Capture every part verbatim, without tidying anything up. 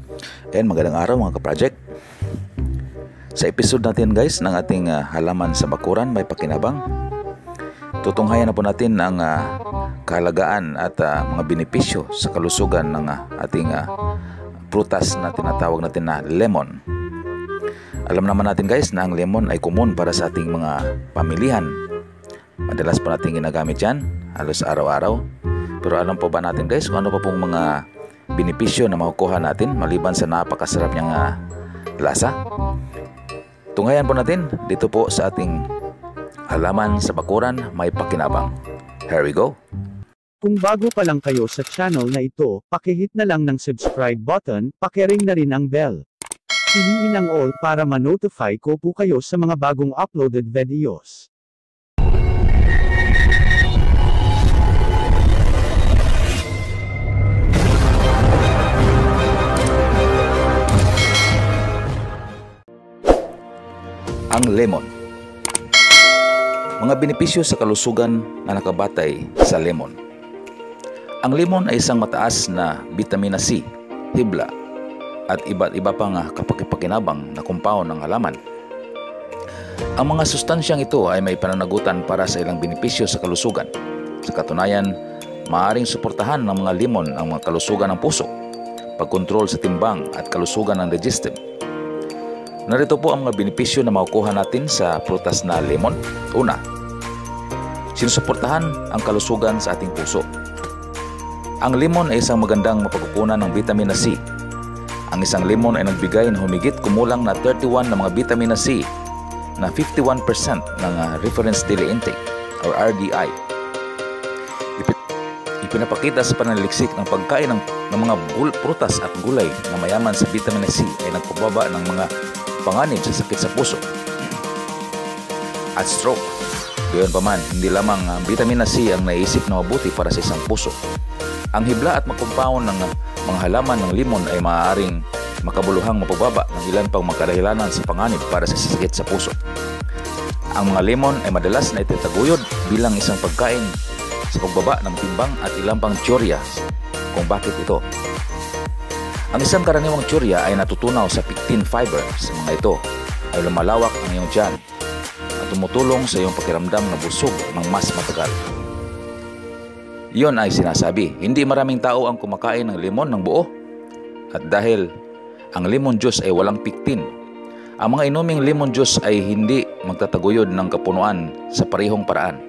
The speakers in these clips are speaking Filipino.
And magandang araw mga ka-project. Sa episode natin guys ng ating uh, halaman sa bakuran may pakinabang, tutunghayan na po natin ang uh, kahalagaan at uh, mga benepisyo sa kalusugan ng uh, ating uh, prutas na tinatawag natin na lemon. Alam naman natin guys na ang lemon ay common para sa ating mga pamilihan. Madalas po natin ginagamit yan halos araw-araw. Pero alam po ba natin guys kung ano pa pong mga benepisyo na makukuha natin maliban sa napakasarap niyang uh, lasa? Tunghayan po natin dito po sa ating halaman sa bakuran may pakinabang. Here we go! Kung bago pa lang kayo sa channel na ito, pakihit na lang ng subscribe button, pakiring na rin ang bell. Piliin ang all para ma-notify ko po kayo sa mga bagong uploaded videos. Ang lemon. Mga benepisyo sa kalusugan na nakabatay sa lemon. Ang lemon ay isang mataas na bitamina C, hibla, at iba't iba pang kapakipakinabang na compound ng halaman. Ang mga sustansyang ito ay may pananagutan para sa ilang benepisyo sa kalusugan. Sa katunayan, maaaring suportahan ng mga lemon ang mga kalusugan ng puso, pagkontrol sa timbang at kalusugan ng digestive. Narito po ang mga benepisyo na makukuha natin sa prutas na lemon. Una, sinusuportahan ang kalusugan sa ating puso. Ang lemon ay isang magandang mapagkukunan ng vitamina C. Ang isang lemon ay nagbigay ng humigit kumulang na thirty-one na mga vitamina C na fifty-one percent ng reference daily intake or R D I. Ipinapakita sa pananaliksik ng pagkain ng, ng mga prutas at gulay na mayaman sa vitamina C ay nagpababa ng mga panganib sa sakit sa puso at stroke. Gayon pa man, hindi lamang ang vitamina C ang naisip na mabuti para sa isang puso. Ang hibla at makumpaon ng mga halaman ng limon ay maaaring makabuluhang mapababa ng ilan pang magkadahilanan sa panganib para sa sakit sa puso. Ang mga lemon ay madalas na itataguyod bilang isang pagkain sa pagbaba ng timbang at ilang pang teorya kung bakit ito. Ang isang karaniwang teorya ay natutunaw sa pectin fiber. Sa mga ito ay lumalawak ang iyong tiyan at tumutulong sa iyong pakiramdam na busog ng mas matagal. Iyon ay sinasabi, hindi maraming tao ang kumakain ng lemon ng buo. At dahil ang lemon juice ay walang pectin, ang mga inuming lemon juice ay hindi magtataguyod ng kapunuan sa parehong paraan.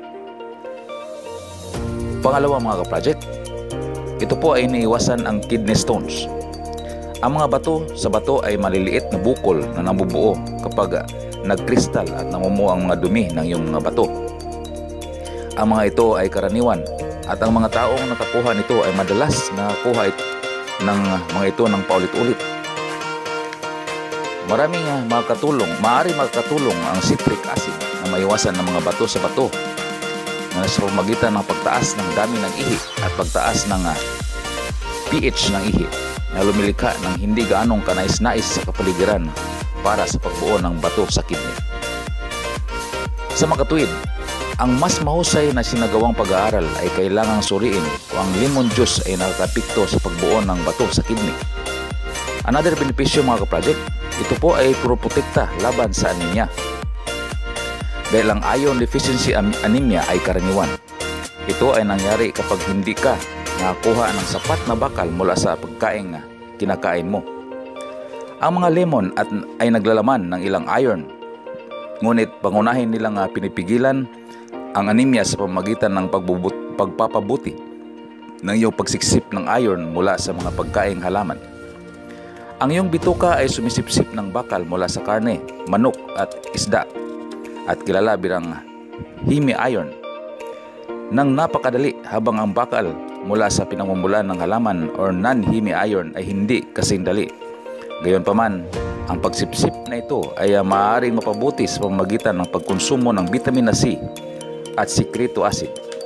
Pangalawa mga ka-project, ito po ay iniiwasan ang kidney stones. Ang mga bato sa bato ay maliliit na bukol na nabubuo kapag nagkristal at namumuo ang mga dumi ng iyong mga bato. Ang mga ito ay karaniwan at ang mga taong nakakuha nito ay madalas nakakuha ng mga ito ng paulit-ulit. Maraming makakatulong, maaari makakatulong ang citric acid na maiwasan ng mga bato sa bato na sa pamamagitan ng pagtaas ng dami ng ihi at pagtaas ng pH ng ihi na lumilikha ng hindi gaanong kanais-nais sa kapaligiran para sa pagbuo ng bato sa kidney. Sa makatuwid, ang mas mahusay na sinagawang pag-aaral ay kailangang suriin kung ang lemon juice ay nakakapikto sa pagbuo ng bato sa kidney. Another benepisyo mga ka-project, ito po ay protekta laban sa anemia. Dahil ang iron deficiency anemia ay karaniwan. Ito ay nangyari kapag hindi ka nakakuha ng sapat na bakal mula sa pagkain na kinakain mo. Ang mga lemon at ay naglalaman ng ilang iron, ngunit pangunahin nilang uh, pinipigilan ang anemia sa pamamagitan ng pagbubut, pagpapabuti ng iyong pagsiksip ng iron mula sa mga pagkaing halaman. Ang iyong bituka ay sumisipsip ng bakal mula sa karne, manok at isda at kilala bilang heme iron nang napakadali, habang ang bakal mula sa pinamumulan ng halaman or non-heme iron ay hindi kasing dali. Gayon pa man, ang pagsipsip na ito ay uh, maaaring mapabuti sa pamamagitan ng pagkonsumo ng vitamina C at citric acid.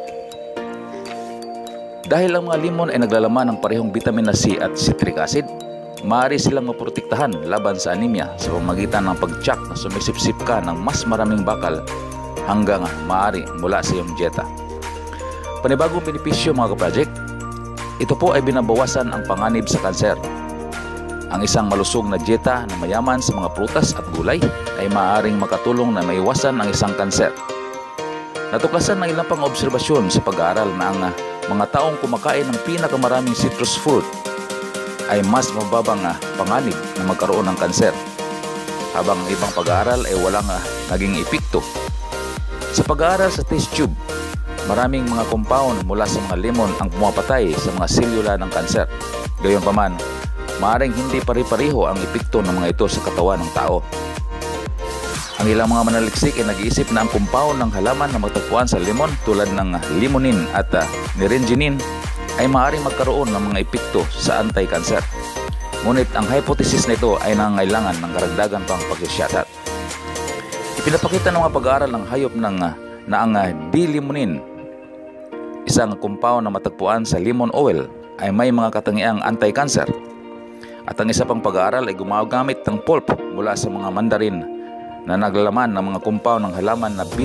Dahil ang mga lemon ay naglalaman ng parehong vitamina C at citric acid, maaari silang maprotektahan laban sa anemia sa pamamagitan ng pag-tsak na sumisipsip ka ng mas maraming bakal hanggang maaari mula sa iyong dieta. Panibagong benepisyo mga ka-project, ito po ay binabawasan ang panganib sa kanser. Ang isang malusog na dieta na mayaman sa mga prutas at gulay ay maaaring makatulong na maiwasan ang isang kanser. Natuklasan ng ilang pang obserbasyon sa pag-aaral na ang uh, mga taong kumakain ng pinakamaraming citrus fruit ay mas mababang uh, panganib na magkaroon ng kanser, habang ang ibang pag-aaral ay walang uh, naging epekto. Sa pag-aaral sa test tube, maraming mga compound mula sa mga lemon ang pumapatay sa mga selula ng kanser. Gayunpaman, maaaring hindi pare-pareho ang epekto ng mga ito sa katawan ng tao. Ang ilang mga manaliksik ay nag-iisip na ang compound ng halaman na matagpuan sa lemon tulad ng limonin at uh, nirengenin ay maaaring magkaroon ng mga epekto sa anti-cancer. Ngunit ang hypothesis nito ay nangangailangan ng karagdagan pang pagsisyasat. Ipinapakita ng mga pag-aaral ng hayop ng, uh, na ang uh, D-limonin, isang compound na matagpuan sa lemon oil, ay may mga katangiang anti-cancer. At ang isa pang pag-aaral ay gumagamit ng pulp mula sa mga mandarin na naglalaman ng mga compound ng halaman na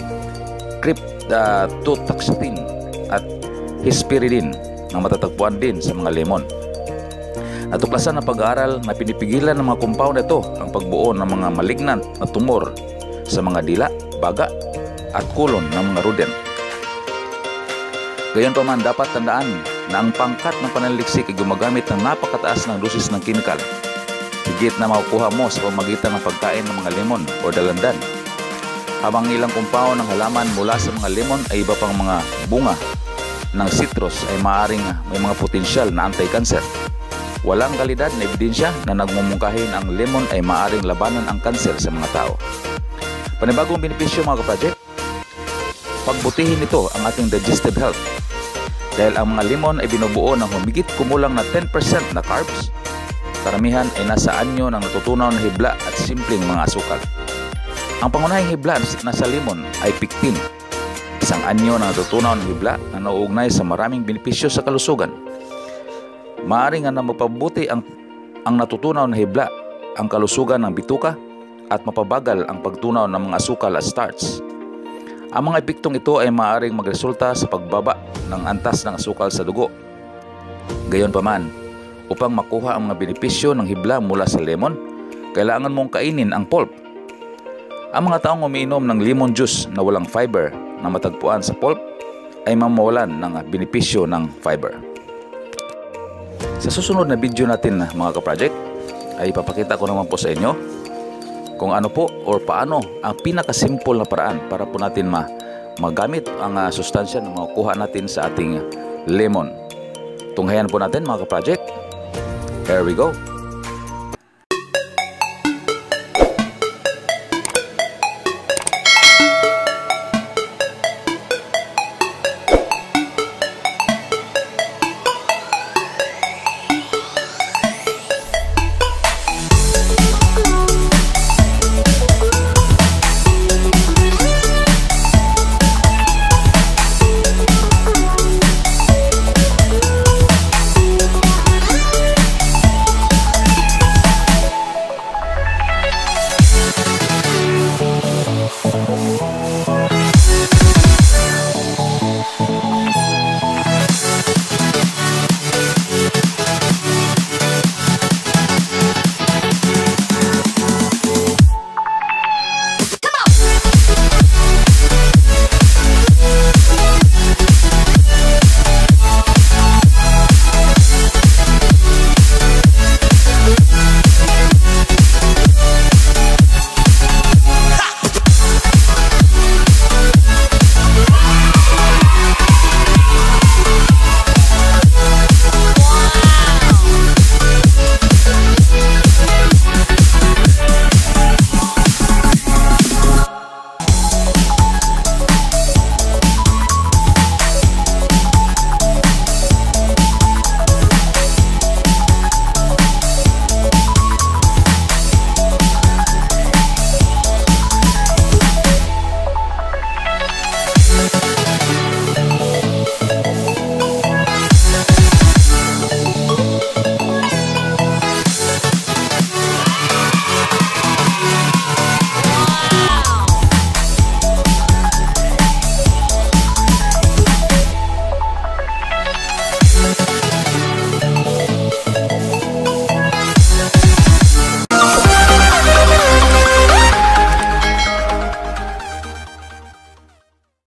beta-cryptocyanin at hesperidin na matatagpuan din sa mga lemon. Natuklasan ng pag-aaral na pinipigilan ng mga compound ito ang pagbuo ng mga malignant na tumor sa mga dila, baga at kulon ng mga rodent. Gayunpaman, dapat tandaan na ang pangkat ng pananaliksik ay gumagamit ng napakataas ng dosis ng chemical, higit na makukuha mo sa pamamagitan ng pagkain ng mga lemon o dalandan. Habang ilang compound ng halaman mula sa mga lemon ay iba pang mga bunga ng citrus ay maaaring may mga potensyal na anti-cancer. Walang kalidad na ebidensya na nagmumungkahi na ang lemon ay maaaring labanan ang kanser sa mga tao. Panibagong benepisyo mga kaproject, pagbutihin nito ang ating digestive health. Dahil ang mga lemon ay binubuo ng humigit kumulang na ten percent na carbs, karamihan ay nasa anyo ng natutunaw na hibla at simpleng mga asukal. Ang pangunahing hibla na sa lemon ay pectin, isang anyo ng natutunaw na hibla na nauugnay sa maraming benepisyo sa kalusugan. Maaaring nga na mapabuti ang, ang natutunaw na hibla ang kalusugan ng bituka at mapabagal ang pagtunaw ng mga asukal at starch. Ang mga epektong ito ay maaaring magresulta sa pagbaba ng antas ng asukal sa dugo. Gayunpaman, upang makuha ang mga benepisyo ng hibla mula sa lemon, kailangan mong kainin ang pulp. Ang mga taong umiinom ng lemon juice na walang fiber na matagpuan sa pulp ay mamawalan ng benepisyo ng fiber. Sa susunod na video natin mga ka-project, ay ipapakita ko naman po sa inyo kung ano po or paano ang pinakasimple na paraan para po natin ma magamit ang uh, sustansya na makukuha natin sa ating lemon. Tunghayan po natin mga ka-project. Here we go.